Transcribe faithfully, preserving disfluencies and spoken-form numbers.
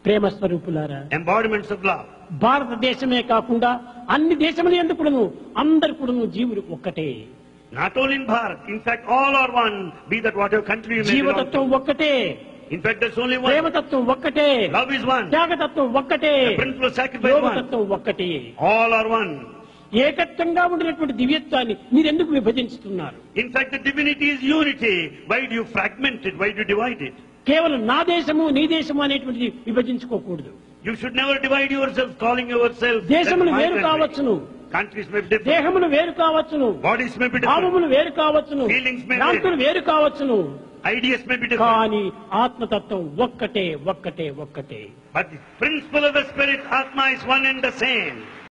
ప్రేమ స్వరూపులారా, embodiments of love. భారతదేశమే కాకుండా అన్ని దేశములు ఎందుకును అందరు కూడాను జీవులు ఒక్కటే. Not only in Bharat, in fact all are one, be that whatever country you may belong జీవతత్వం to. ఒక్కటే, In fact there's only one. ప్రేమతత్వం ఒక్కటే, Love is one. త్యాగతత్వం ఒక్కటే, The principle of sacrifice one. యోగతత్వం ఒక్కటే. All are one. ఏకత్వంగా ఉండినటువంటి దివ్యత్వాన్ని మీరెందుకు విభజిస్తున్నారు? In fact the divinity is unity. Why do you fragment it? Why do you divide it? కేవలం నా దేశము నీ దేశము అనేటువంటిది విభజించుకోకూడదు. You should never divide yourself, calling yourself. దేశములు that's my వేరు country. కావచ్చును, Countries may be different. దేహములు వేరు కావచ్చును, Bodies may be different. భావములు వేరు కావచ్చును, Feelings may be భ్రాంతులు వేరు కావచ్చును, Ideas may be different. కానీ ఆత్మతత్వం ఒక్కటే ఒక్కటే ఒక్కటే. But the principle of the spirit, Atma, is one and the same.